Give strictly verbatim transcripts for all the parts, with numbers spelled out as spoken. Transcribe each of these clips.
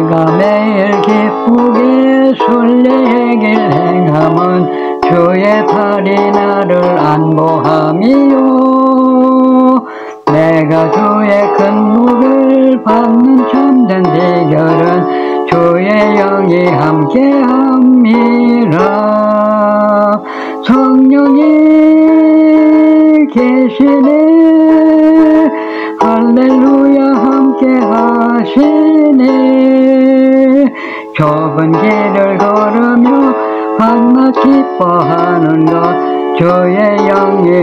내가 매일 기쁘게 순리의 길 행함은 주의 팔이 나를 안보함이요. 내가 주의 큰 복을 받는 참된 비결은 주의 영이 함께함이라. 성령이 계시네. 할렐루야 함께 하시네. 좁은 길을 걸으며 밤낮 기뻐하는 것 주의 영이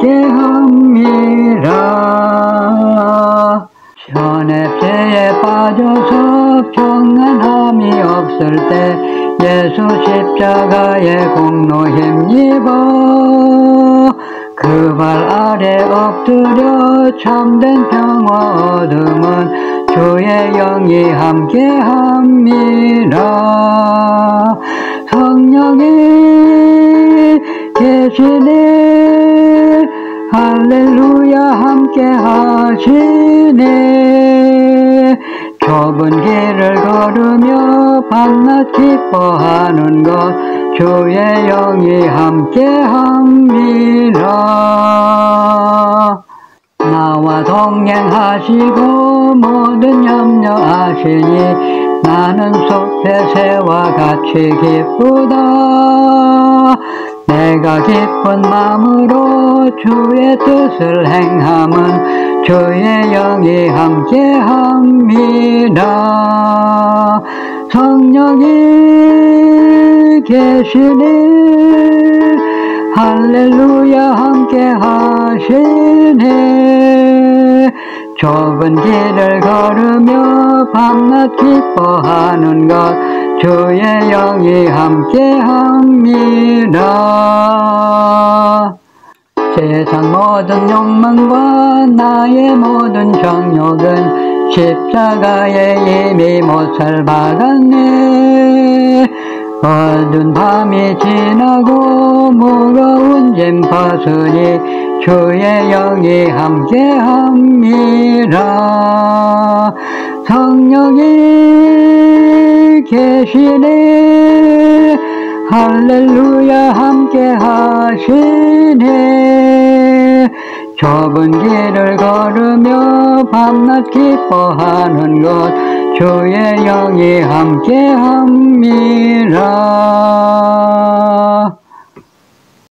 함께함이라. 현앱제에 빠져서 평안함이 없을 때 예수 십자가의 공로 힘입어 그 발 아래 엎드려 참된 평화 얻음은 주의 영이 함께함이라. 성령이 계시네. 할렐루야 함께 하시네. 좁은 길을 걸으며 밤낮 기뻐하는 것 주의 영이 함께함이라. 나와 동행하시고 모든 염려하시니 나는 숲의 새와 같이 기쁘다. 내가 기쁜 마음으로 주의 뜻을 행함은 주의 영이 함께함이라. 성령이 계시네. 할렐루야 함께 하시네. 좁은 길을 걸으며 밤낮 기뻐하는 것 주의 영이 함께함이라. 세상 모든 욕망과 나의 모든 정욕은 십자가에 이미 못살 박았네. 어두운 밤이 지나고 무거운 짐 벗으니 주의 영이 함께함이라. 성령이 계시네. 할렐루야 함께 하시네. 좁은 길을 걸으며 밤낮 기뻐하는 것 주의 영이 함께함이라.